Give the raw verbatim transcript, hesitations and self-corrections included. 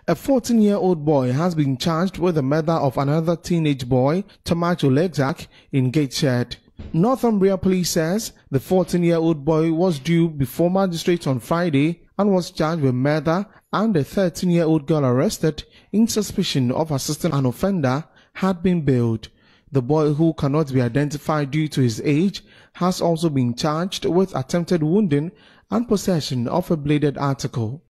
A fourteen-year-old boy has been charged with the murder of another teenage boy, Tomasz Oleszak, in Gateshead. Northumbria Police says the fourteen-year-old boy was due before magistrates on Friday and was charged with murder, and a thirteen-year-old girl arrested in suspicion of assisting an offender had been bailed. The boy, who cannot be identified due to his age, has also been charged with attempted wounding and possession of a bladed article.